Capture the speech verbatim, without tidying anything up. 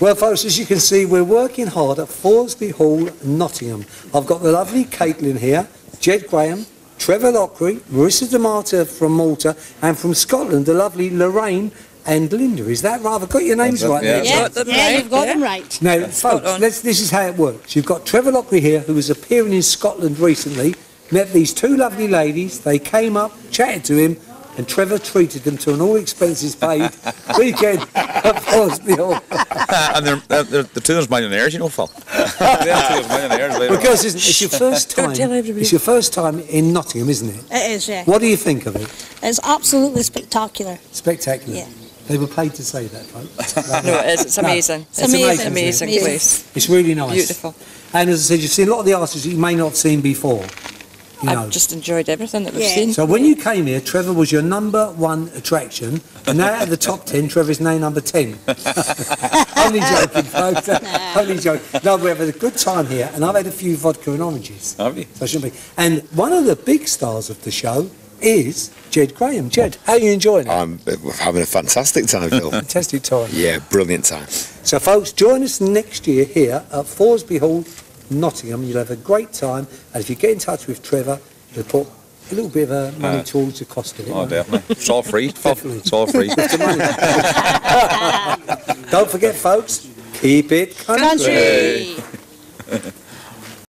Well, folks, as you can see, we're working hard at Thoresby Halll, Nottingham. I've got the lovely Caitlin here, Ged Graham, Trevor Loughrey, Marisa D'Amato from Malta, and from Scotland, the lovely Lorraine and Linda. Is that right? I've got your names right yeah. there. Yeah, Got them yeah right, you've got yeah. them right. Now, Yeah, folks, let's, this is how it works. You've got Trevor Loughrey here, who was appearing in Scotland recently, met these two lovely ladies. They came up, chatted to him, and Trevor treated them to an all-expenses-paid weekend at Thoresby Hall. And they're, they're, the two of us millionaires, you know, Phil. They're two of us millionaires later Because isn't it? It's your first time. Don't tell everybody. It's your first time in Nottingham, isn't it? It is, yeah. What do you think of it? It's absolutely spectacular. Spectacular. Yeah. They were paid to say that, folks. No, it is. It's amazing. It's amazing. Amazing isn't it? place. It's really nice. Beautiful. And as I said, you've seen a lot of the artists that you may not have seen before. You know. I've just enjoyed everything that we've Yeah. seen. So when you came here, Trevor was your number one attraction, and now out of the top ten, Trevor's now number ten. Only joking, folks. Nah. Only joking. No, we're having a good time here, and I've had a few vodka and oranges. Have you? So I shouldn't be. And one of the big stars of the show is Ged Graham. Ged, how are you enjoying it? I'm having a fantastic time, Phil. Fantastic time. Yeah, brilliant time. So, folks, join us next year here at Thoresby Hall, Nottingham. You'll have a great time, and if you get in touch with Trevor, he'll put a little bit of uh, money Uh, towards the cost of it. Oh, definitely. It's all free, Phil. Definitely. It's all free. Don't forget, folks, keep it country. Country!